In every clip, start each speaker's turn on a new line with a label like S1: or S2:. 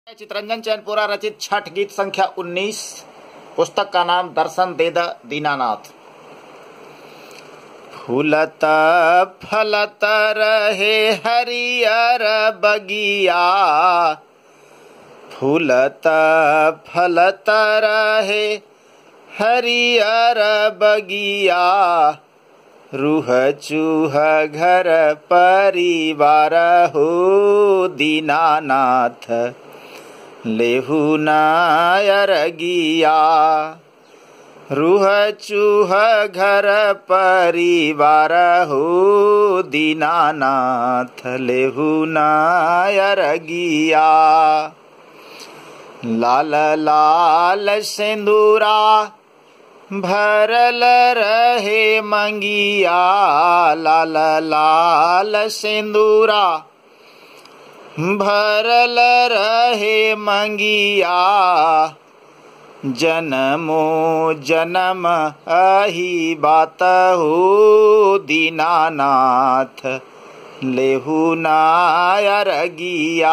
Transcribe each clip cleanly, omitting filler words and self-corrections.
S1: चितरंजन चैनपुरा रचित छठ गीत संख्या 19। पुस्तक का नाम दर्शन दे द दीनानाथ। फूलत फलत रहे हरियर बगिया, फूलत फलत रहे हरियर बगिया, रूह चूह घर परिवार हो दीनानाथ, लेहु नायर गिया। रूह चूह घर परिवार हो दीनानाथ, लेहु नायर गिया। लाल लाल सिंदूरा भरल रहे मंगिया, लाल लाल सिंदूरा भरल रहे मंगिया, जन्मो जन्म अही बात हो दीनानाथ, लेहु नायर गिया।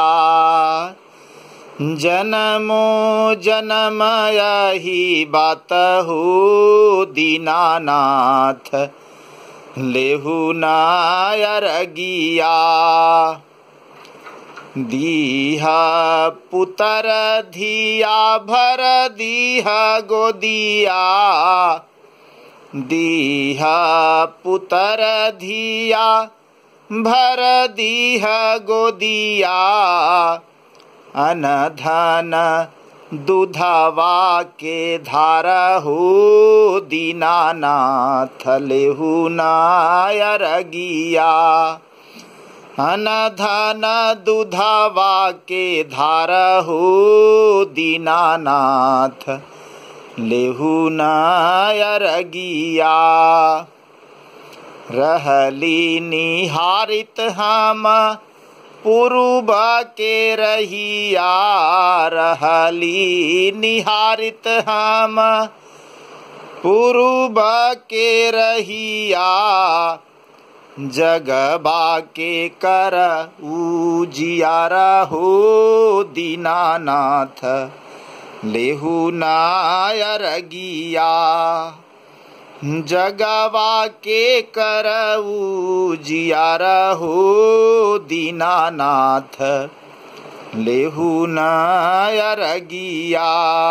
S1: जन्मो जन्म यही बात हो दीनानाथ, लेहु नायर गिया। दीहा पुतर धिया भर दीहा गोदिया, दीहा पुतर धिया भर दीहा गोदिया, अनधन दुधवा के धार हो दीनानाथ, लेहु नायर गिया। अनधन दुधवा के धार हो दीनानाथ, लेहु नायर गिया। रहली निहारित हम पूर्व के रहिया, रहली निहारित हम पूर्व के रहिया, जगबा के कर उजियार हो दीनानाथ, लेहु नायर गिया। जगबा के कर उजियार हो दीनानाथ, लेहु नायर गिया।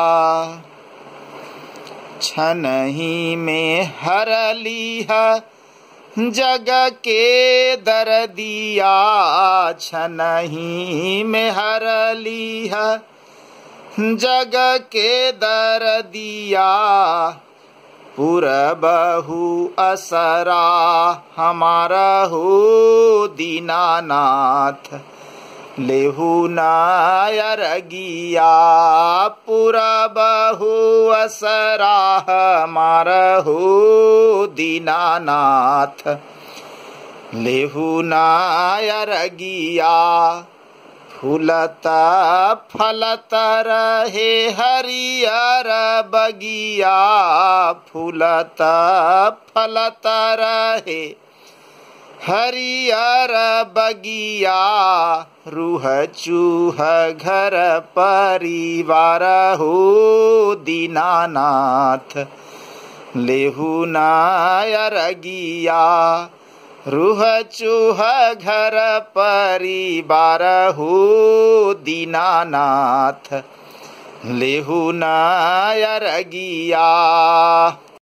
S1: छनही में हरलीह जग के दर्दिया, छनही में हरलीह जग के दर्दिया, पुरबहु असरा हमारा हो दीनानाथ, लेहु नायर गिया। पुरबहु असरा हमारा हो दीनानाथ, लेहु नायर गिया। फूलत फलत रहे हरियर बगिया, फूलत फलत रहे हरियर बगिया, रूह चूह घर परिवार हो दीनानाथ, लेहु नायर गिया। रूह चूह घर परिवार हो दीनानाथ, लेहु नायर गिया।